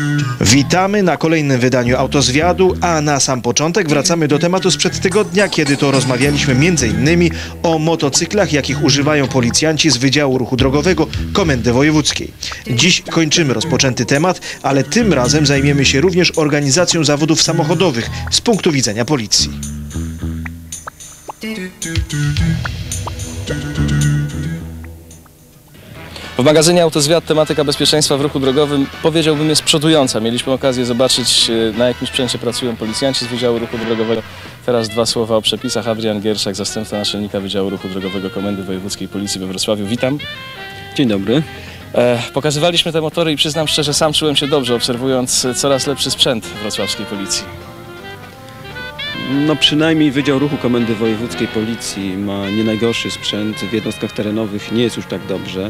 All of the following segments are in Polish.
Witamy na kolejnym wydaniu Autozwiadu, a na sam początek wracamy do tematu sprzed tygodnia, kiedy to rozmawialiśmy m.in. o motocyklach, jakich używają policjanci z Wydziału Ruchu Drogowego Komendy Wojewódzkiej. Dziś kończymy rozpoczęty temat, ale tym razem zajmiemy się również organizacją zawodów samochodowych z punktu widzenia policji. W magazynie Autozwiad tematyka bezpieczeństwa w ruchu drogowym, powiedziałbym, jest przodująca. Mieliśmy okazję zobaczyć, na jakim sprzęcie pracują policjanci z Wydziału Ruchu Drogowego. Teraz dwa słowa o przepisach. Adrian Gierszak, zastępca naczelnika Wydziału Ruchu Drogowego Komendy Wojewódzkiej Policji we Wrocławiu. Witam. Dzień dobry. Pokazywaliśmy te motory i przyznam szczerze, sam czułem się dobrze, obserwując coraz lepszy sprzęt wrocławskiej policji. No przynajmniej Wydział Ruchu Komendy Wojewódzkiej Policji ma nie najgorszy sprzęt. W jednostkach terenowych nie jest już tak dobrze.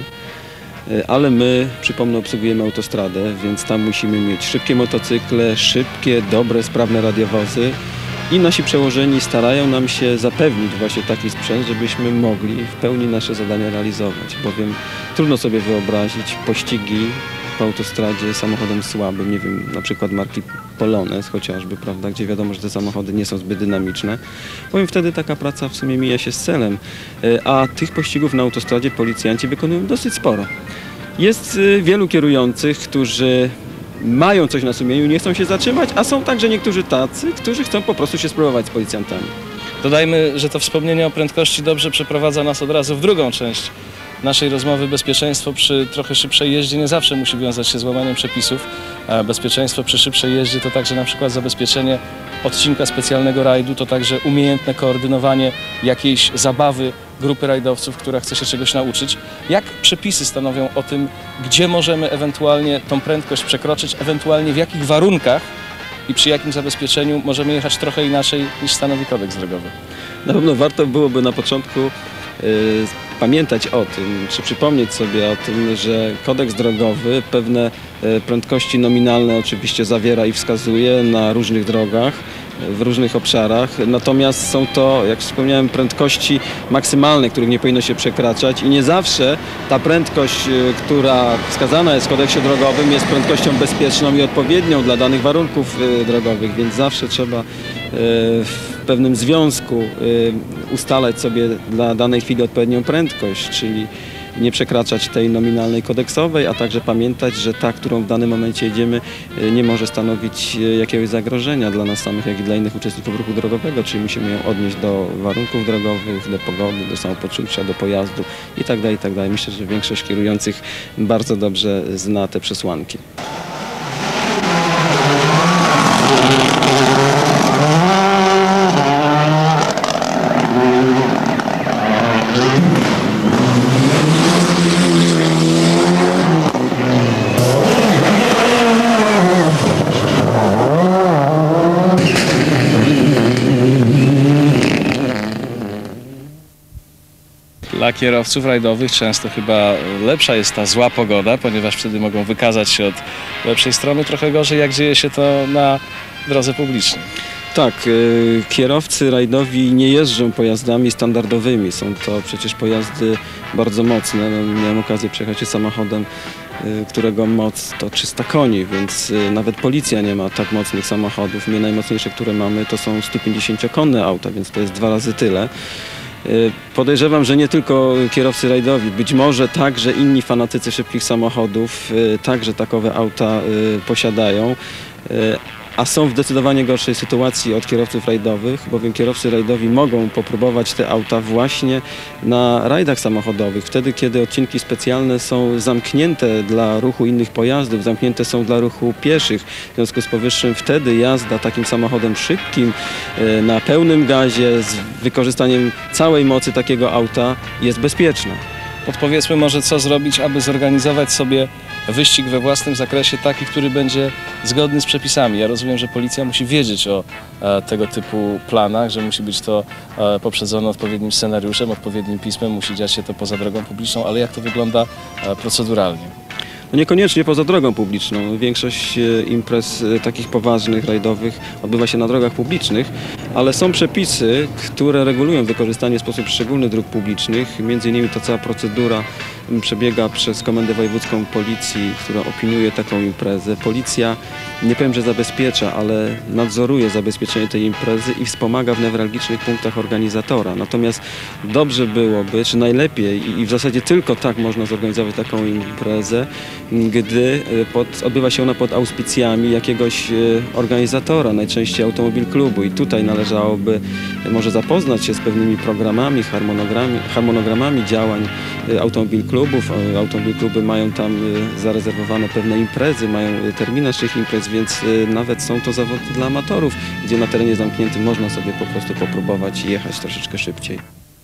Ale my, przypomnę, obsługujemy autostradę, więc tam musimy mieć szybkie motocykle, szybkie, dobre, sprawne radiowozy i nasi przełożeni starają nam się zapewnić właśnie taki sprzęt, żebyśmy mogli w pełni nasze zadania realizować, bowiem trudno sobie wyobrazić pościgi po autostradzie samochodem słabym, nie wiem, na przykład marki Polones chociażby, prawda, gdzie wiadomo, że te samochody nie są zbyt dynamiczne, bowiem wtedy taka praca w sumie mija się z celem, a tych pościgów na autostradzie policjanci wykonują dosyć sporo. Jest wielu kierujących, którzy mają coś na sumieniu, nie chcą się zatrzymać, a są także niektórzy tacy, którzy chcą po prostu się spróbować z policjantami. Dodajmy, że to wspomnienie o prędkości dobrze przeprowadza nas od razu w drugą część naszej rozmowy. Bezpieczeństwo przy trochę szybszej jeździe nie zawsze musi wiązać się z łamaniem przepisów. Bezpieczeństwo przy szybszej jeździe to także na przykład zabezpieczenie odcinka specjalnego rajdu, to także umiejętne koordynowanie jakiejś zabawy grupy rajdowców, która chce się czegoś nauczyć. Jak przepisy stanowią o tym, gdzie możemy ewentualnie tą prędkość przekroczyć, ewentualnie w jakich warunkach i przy jakim zabezpieczeniu możemy jechać trochę inaczej niż stanowi kodeks drogowy? Na pewno warto byłoby na początku pamiętać o tym, czy przypomnieć sobie o tym, że kodeks drogowy pewne prędkości nominalne oczywiście zawiera i wskazuje na różnych drogach, w różnych obszarach, natomiast są to, jak wspomniałem, prędkości maksymalne, których nie powinno się przekraczać i nie zawsze ta prędkość, która wskazana jest w kodeksie drogowym, jest prędkością bezpieczną i odpowiednią dla danych warunków drogowych, więc zawsze trzeba w pewnym związku ustalać sobie dla danej chwili odpowiednią prędkość, czyli nie przekraczać tej nominalnej kodeksowej, a także pamiętać, że ta, którą w danym momencie jedziemy, nie może stanowić jakiegoś zagrożenia dla nas samych, jak i dla innych uczestników ruchu drogowego, czyli musimy ją odnieść do warunków drogowych, do pogody, do samopoczucia, do pojazdu itd., itd. Myślę, że większość kierujących bardzo dobrze zna te przesłanki. Dla kierowców rajdowych często chyba lepsza jest ta zła pogoda, ponieważ wtedy mogą wykazać się od lepszej strony. Trochę gorzej, jak dzieje się to na drodze publicznej. Tak, kierowcy rajdowi nie jeżdżą pojazdami standardowymi. Są to przecież pojazdy bardzo mocne. No, miałem okazję przejechać się samochodem, którego moc to 300 koni, więc nawet policja nie ma tak mocnych samochodów. My najmocniejsze, które mamy, to są 150-konne auta, więc to jest 2 razy tyle. Podejrzewam, że nie tylko kierowcy rajdowi, być może także inni fanatycy szybkich samochodów także takowe auta posiadają, a są w zdecydowanie gorszej sytuacji od kierowców rajdowych, bowiem kierowcy rajdowi mogą popróbować te auta właśnie na rajdach samochodowych, wtedy kiedy odcinki specjalne są zamknięte dla ruchu innych pojazdów, zamknięte są dla ruchu pieszych. W związku z powyższym wtedy jazda takim samochodem szybkim na pełnym gazie z wykorzystaniem całej mocy takiego auta jest bezpieczna. Podpowiedzmy może, co zrobić, aby zorganizować sobie wyścig we własnym zakresie, taki, który będzie zgodny z przepisami. Ja rozumiem, że policja musi wiedzieć o tego typu planach, że musi być to poprzedzone odpowiednim scenariuszem, odpowiednim pismem, musi dziać się to poza drogą publiczną, ale jak to wygląda proceduralnie? No niekoniecznie poza drogą publiczną. Większość imprez takich poważnych, rajdowych odbywa się na drogach publicznych, ale są przepisy, które regulują wykorzystanie w sposób szczególny dróg publicznych, między innymi ta cała procedura przebiega przez Komendę Wojewódzką Policji, która opiniuje taką imprezę. Policja, nie powiem, że zabezpiecza, ale nadzoruje zabezpieczenie tej imprezy i wspomaga w newralgicznych punktach organizatora. Natomiast dobrze byłoby, czy najlepiej i w zasadzie tylko tak można zorganizować taką imprezę, gdy odbywa się ona pod auspicjami jakiegoś organizatora, najczęściej Automobil Klubu. I tutaj należałoby może zapoznać się z pewnymi programami, harmonogramami działań Automobil Klubów. Automobil Kluby mają tam zarezerwowane pewne imprezy, mają terminarz tych imprez, więc nawet są to zawody dla amatorów, gdzie na terenie zamkniętym można sobie po prostu popróbować jechać troszeczkę szybciej.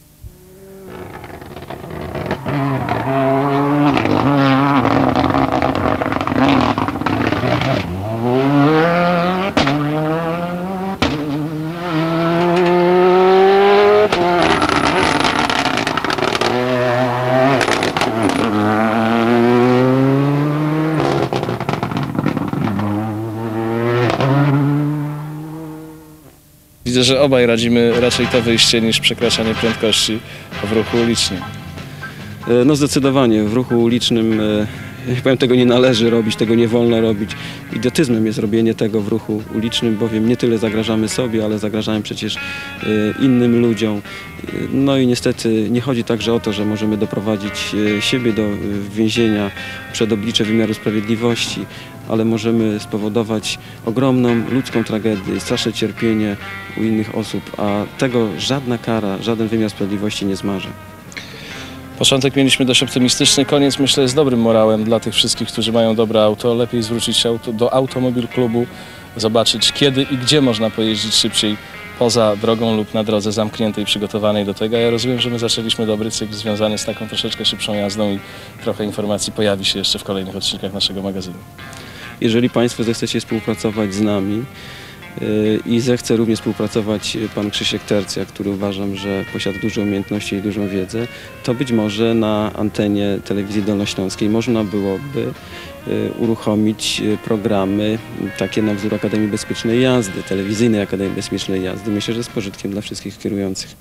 Widzę, że obaj radzimy raczej to wyjście niż przekraczanie prędkości w ruchu ulicznym. No zdecydowanie, w ruchu ulicznym, ja powiem, tego nie należy robić, tego nie wolno robić. Idiotyzmem jest robienie tego w ruchu ulicznym, bowiem nie tyle zagrażamy sobie, ale zagrażamy przecież innym ludziom. No i niestety nie chodzi także o to, że możemy doprowadzić siebie do więzienia przed oblicze wymiaru sprawiedliwości, ale możemy spowodować ogromną ludzką tragedię, straszne cierpienie u innych osób, a tego żadna kara, żaden wymiar sprawiedliwości nie zmaże. Początek mieliśmy dość optymistyczny, koniec myślę jest dobrym morałem dla tych wszystkich, którzy mają dobre auto. Lepiej zwrócić się do Automobil Klubu, zobaczyć kiedy i gdzie można pojeździć szybciej poza drogą lub na drodze zamkniętej, przygotowanej do tego. Ja rozumiem, że my zaczęliśmy dobry cykl związany z taką troszeczkę szybszą jazdą i trochę informacji pojawi się jeszcze w kolejnych odcinkach naszego magazynu. Jeżeli Państwo zechcecie współpracować z nami i zechce również współpracować pan Krzysiek Tercja, który uważam, że posiada dużo umiejętności i dużą wiedzę, to być może na antenie telewizji dolnośląskiej można byłoby uruchomić programy takie na wzór Akademii Bezpiecznej Jazdy, telewizyjnej Akademii Bezpiecznej Jazdy. Myślę, że z pożytkiem dla wszystkich kierujących.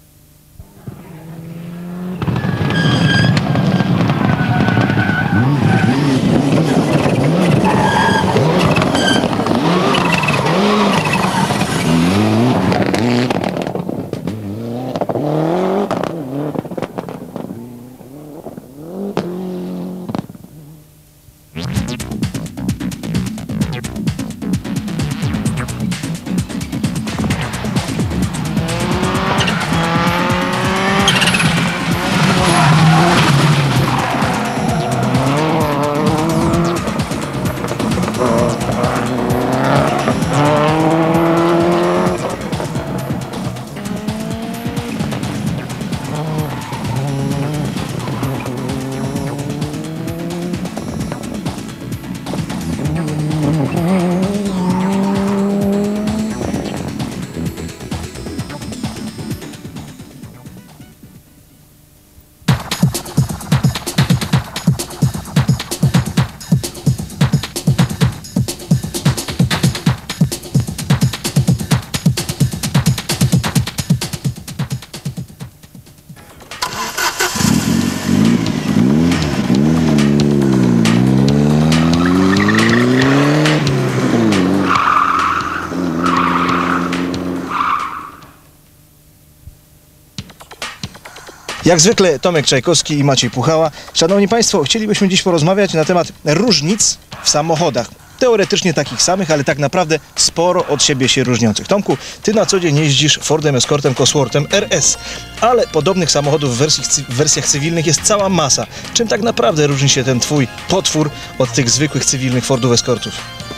Jak zwykle Tomek Czajkowski i Maciej Puchała. Szanowni Państwo, chcielibyśmy dziś porozmawiać na temat różnic w samochodach. Teoretycznie takich samych, ale tak naprawdę sporo od siebie się różniących. Tomku, ty na co dzień jeździsz Fordem Escortem Cosworthem RS, ale podobnych samochodów w wersjach cywilnych jest cała masa. Czym tak naprawdę różni się ten twój potwór od tych zwykłych cywilnych Fordów Escortów?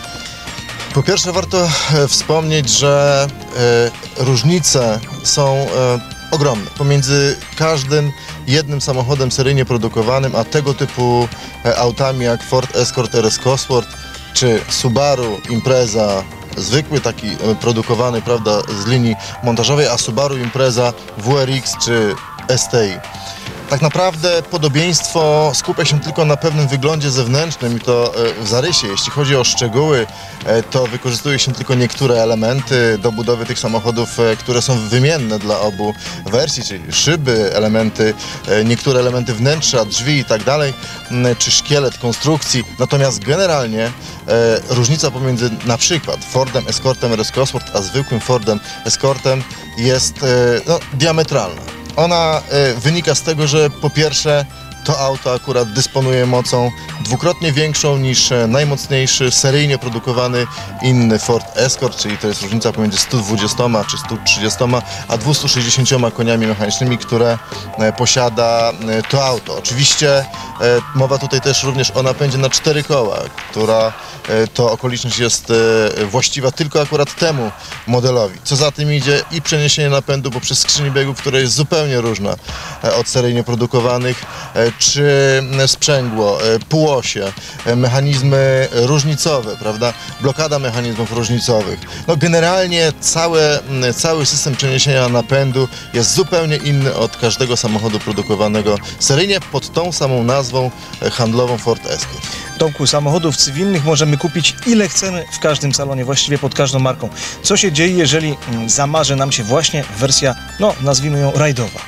Po pierwsze warto wspomnieć, że różnice są ogromne pomiędzy każdym jednym samochodem seryjnie produkowanym, a tego typu autami jak Ford Escort RS Cosworth czy Subaru Impreza zwykły, taki produkowany, prawda, z linii montażowej, a Subaru Impreza WRX czy STI. Tak naprawdę podobieństwo skupia się tylko na pewnym wyglądzie zewnętrznym i to w zarysie. Jeśli chodzi o szczegóły, to wykorzystuje się tylko niektóre elementy do budowy tych samochodów, które są wymienne dla obu wersji, czyli szyby, niektóre elementy wnętrza, drzwi i tak dalej, czy szkielet konstrukcji. Natomiast generalnie różnica pomiędzy na przykład Fordem Escortem RS Cosworth a zwykłym Fordem Escortem jest diametralna. Ona wynika z tego, że po pierwsze to auto akurat dysponuje mocą dwukrotnie większą niż najmocniejszy seryjnie produkowany inny Ford Escort, czyli to jest różnica pomiędzy 120 czy 130 a 260 koniami mechanicznymi, które posiada to auto. Oczywiście mowa tutaj też również o napędzie na 4 koła, która to okoliczność jest właściwa tylko akurat temu modelowi. Co za tym idzie i przeniesienie napędu poprzez skrzynię biegów, która jest zupełnie różna od seryjnie produkowanych, czy sprzęgło, półosie, mechanizmy różnicowe, prawda? Blokada mechanizmów różnicowych. No generalnie cały system przeniesienia napędu jest zupełnie inny od każdego samochodu produkowanego seryjnie pod tą samą nazwą handlową Ford Escort. Tomku, samochodów cywilnych możemy kupić ile chcemy w każdym salonie, właściwie pod każdą marką. Co się dzieje, jeżeli zamarzy nam się właśnie wersja, nazwijmy ją rajdowa?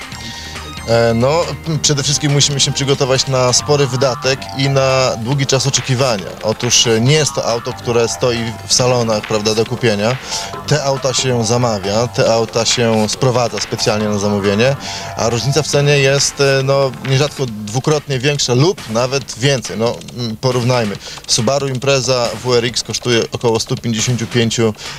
No, przede wszystkim musimy się przygotować na spory wydatek i na długi czas oczekiwania. Otóż nie jest to auto, które stoi w salonach, prawda, do kupienia. Te auta się zamawia, te auta się sprowadza specjalnie na zamówienie, a różnica w cenie jest nierzadko dwukrotnie większa lub nawet więcej. No, porównajmy. Subaru Impreza WRX kosztuje około 155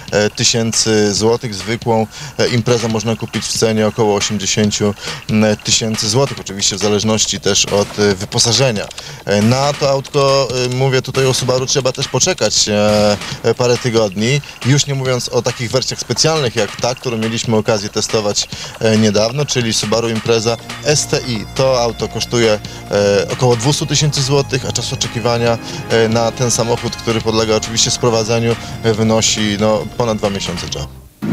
tysięcy złotych. Zwykłą Imprezę można kupić w cenie około 80 tysięcy złotych, oczywiście w zależności też od wyposażenia. Na to autko, mówię tutaj o Subaru, trzeba też poczekać parę tygodni, już nie mówiąc o takich wersjach specjalnych jak ta, którą mieliśmy okazję testować niedawno, czyli Subaru Impreza STI. To auto kosztuje około 200 tysięcy złotych, a czas oczekiwania na ten samochód, który podlega oczywiście sprowadzeniu, wynosi ponad 2 miesiące czasu.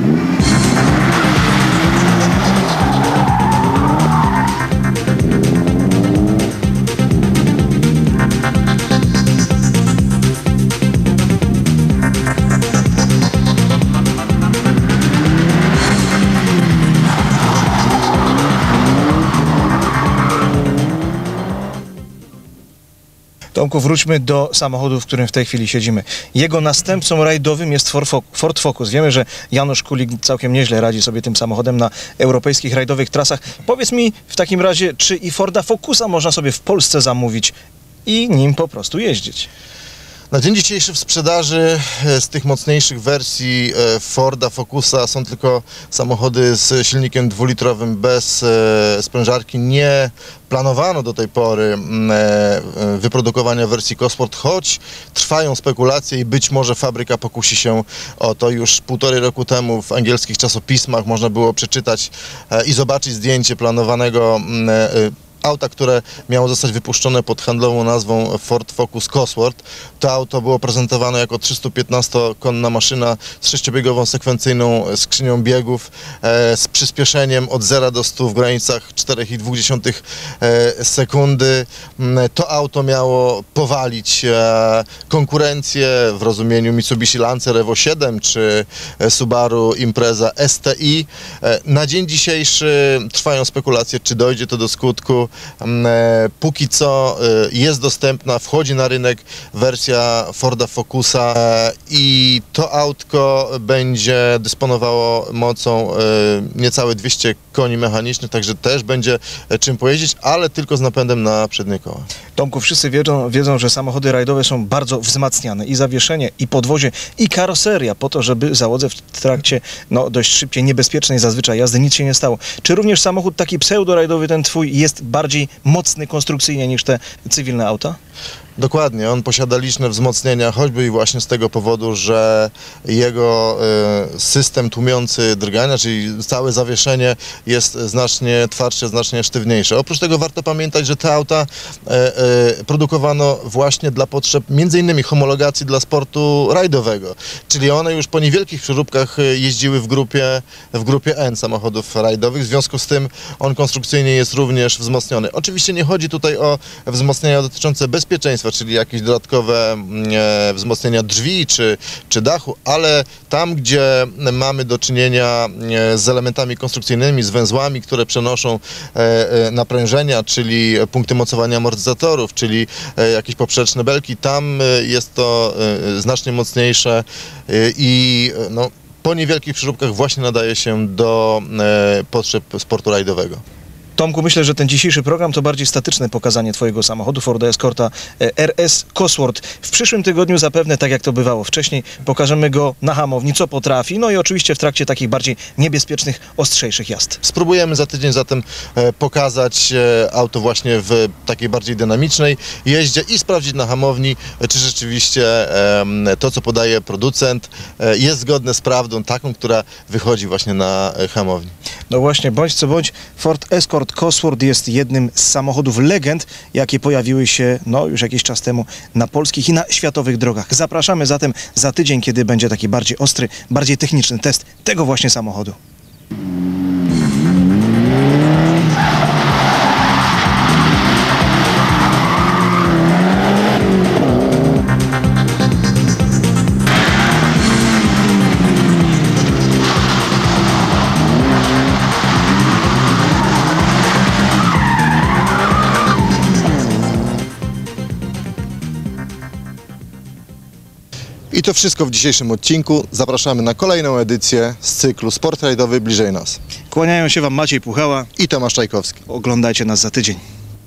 Tomku, wróćmy do samochodu, w którym w tej chwili siedzimy. Jego następcą rajdowym jest Ford Focus. Wiemy, że Janusz Kulik całkiem nieźle radzi sobie tym samochodem na europejskich rajdowych trasach. Powiedz mi w takim razie, czy i Forda Focusa można sobie w Polsce zamówić i nim po prostu jeździć? Na dzień dzisiejszy w sprzedaży z tych mocniejszych wersji Forda Focusa są tylko samochody z silnikiem dwulitrowym bez sprężarki. Nie planowano do tej pory wyprodukowania wersji Cosworth, choć trwają spekulacje i być może fabryka pokusi się o to. Już 1,5 roku temu w angielskich czasopismach można było przeczytać i zobaczyć zdjęcie planowanego auta, które miało zostać wypuszczone pod handlową nazwą Ford Focus Cosworth. To auto było prezentowane jako 315-konna maszyna z 6-biegową sekwencyjną skrzynią biegów, z przyspieszeniem od 0 do 100 w granicach 4,2 sekundy. To auto miało powalić konkurencję w rozumieniu Mitsubishi Lancer Evo 7 czy Subaru Impreza STI. Na dzień dzisiejszy trwają spekulacje, czy dojdzie to do skutku. Póki co jest dostępna, wchodzi na rynek wersja Forda Focusa i to autko będzie dysponowało mocą niecałe 200 koni mechanicznych, także też będzie czym pojeździć, ale tylko z napędem na przednie koła. Tomku, wszyscy wiedzą, że samochody rajdowe są bardzo wzmacniane. I zawieszenie, i podwozie, i karoseria po to, żeby załodze w trakcie dość szybkiej, niebezpiecznej zazwyczaj jazdy nic się nie stało. Czy również samochód taki pseudorajdowy, ten twój, jest bardziej mocny konstrukcyjnie niż te cywilne auta? Dokładnie, on posiada liczne wzmocnienia, choćby i właśnie z tego powodu, że jego system tłumiący drgania, czyli całe zawieszenie jest znacznie twardsze, znacznie sztywniejsze. Oprócz tego warto pamiętać, że te auta produkowano właśnie dla potrzeb m.in. homologacji dla sportu rajdowego, czyli one już po niewielkich przeróbkach jeździły w grupie N samochodów rajdowych, w związku z tym on konstrukcyjnie jest również wzmocniony. Oczywiście nie chodzi tutaj o wzmocnienia dotyczące bezpieczeństwa, czyli jakieś dodatkowe wzmocnienia drzwi czy dachu, ale tam, gdzie mamy do czynienia z elementami konstrukcyjnymi, z węzłami, które przenoszą naprężenia, czyli punkty mocowania amortyzatorów, czyli jakieś poprzeczne belki, tam jest to znacznie mocniejsze i no, po niewielkich przeróbkach właśnie nadaje się do potrzeb sportu rajdowego. Tomku, myślę, że ten dzisiejszy program to bardziej statyczne pokazanie Twojego samochodu Forda Escorta RS Cosworth. W przyszłym tygodniu zapewne, tak jak to bywało wcześniej, pokażemy go na hamowni, co potrafi, no i oczywiście w trakcie takich bardziej niebezpiecznych, ostrzejszych jazd. Spróbujemy za tydzień zatem pokazać auto właśnie w takiej bardziej dynamicznej jeździe i sprawdzić na hamowni, czy rzeczywiście to, co podaje producent, jest zgodne z prawdą, taką, która wychodzi właśnie na hamowni. No właśnie, bądź co bądź, Ford Escort Cosworth jest jednym z samochodów legend, jakie pojawiły się już jakiś czas temu na polskich i na światowych drogach. Zapraszamy zatem za tydzień, kiedy będzie taki bardziej ostry, bardziej techniczny test tego właśnie samochodu. I to wszystko w dzisiejszym odcinku. Zapraszamy na kolejną edycję z cyklu Sport Rajdowy Bliżej Nas. Kłaniają się Wam Maciej Puchała I Tomasz Czajkowski. Oglądajcie nas za tydzień.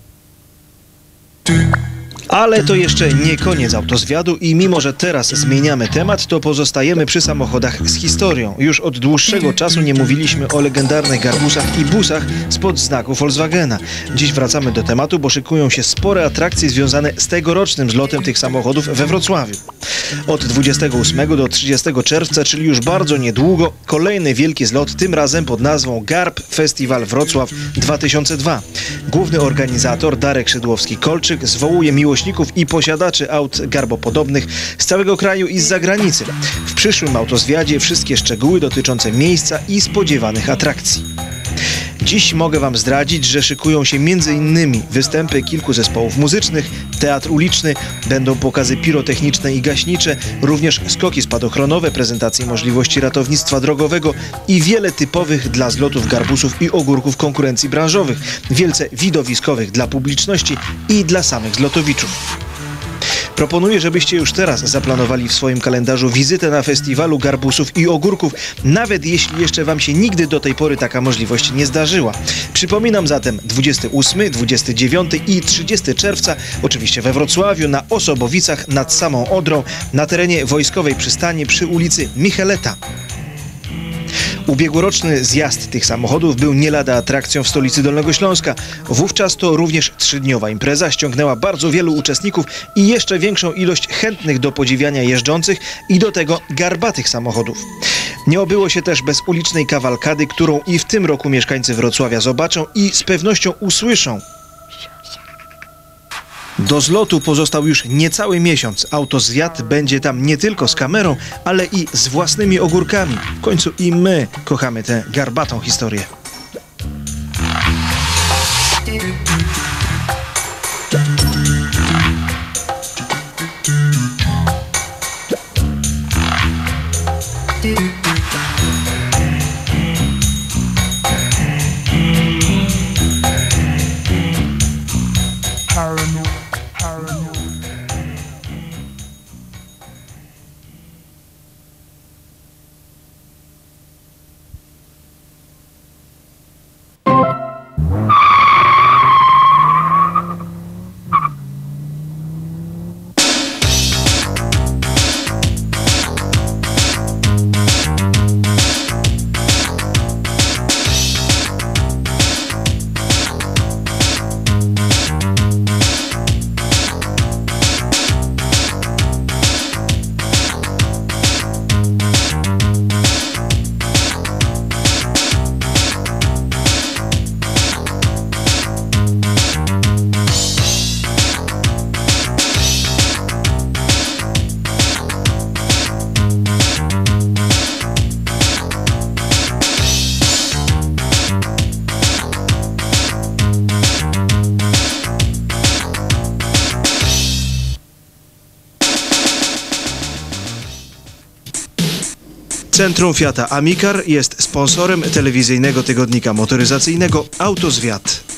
Ale to jeszcze nie koniec autozwiadu i mimo, że teraz zmieniamy temat, to pozostajemy przy samochodach z historią. Już od dłuższego czasu nie mówiliśmy o legendarnych garbusach i busach spod znaku Volkswagena. Dziś wracamy do tematu, bo szykują się spore atrakcje związane z tegorocznym zlotem tych samochodów we Wrocławiu. Od 28 do 30 czerwca, czyli już bardzo niedługo, kolejny wielki zlot, tym razem pod nazwą Garb Festiwal Wrocław 2002. Główny organizator Darek Szydłowski-Kolczyk zwołuje miłośników i posiadaczy aut garbopodobnych z całego kraju i z zagranicy. W przyszłym autozwiadzie wszystkie szczegóły dotyczące miejsca i spodziewanych atrakcji. Dziś mogę Wam zdradzić, że szykują się m.in. występy kilku zespołów muzycznych, teatr uliczny, będą pokazy pirotechniczne i gaśnicze, również skoki spadochronowe, prezentacje możliwości ratownictwa drogowego i wiele typowych dla zlotów garbusów i ogórków konkurencji branżowych, wielce widowiskowych dla publiczności i dla samych zlotowiczów. Proponuję, żebyście już teraz zaplanowali w swoim kalendarzu wizytę na festiwalu garbusów i ogórków, nawet jeśli jeszcze Wam się nigdy do tej pory taka możliwość nie zdarzyła. Przypominam zatem 28, 29 i 30 czerwca, oczywiście we Wrocławiu, na Osobowicach nad samą Odrą, na terenie wojskowej przystani przy ulicy Micheleta. Ubiegłoroczny zjazd tych samochodów był nie lada atrakcją w stolicy Dolnego Śląska. Wówczas to również 3-dniowa impreza ściągnęła bardzo wielu uczestników i jeszcze większą ilość chętnych do podziwiania jeżdżących i do tego garbatych samochodów. Nie obyło się też bez ulicznej kawalkady, którą i w tym roku mieszkańcy Wrocławia zobaczą i z pewnością usłyszą. Do zlotu pozostał już niecały miesiąc. Autozwiat będzie tam nie tylko z kamerą, ale i z własnymi ogórkami. W końcu i my kochamy tę garbatą historię. Centrum Fiata Amicar jest sponsorem telewizyjnego tygodnika motoryzacyjnego Autozwiat.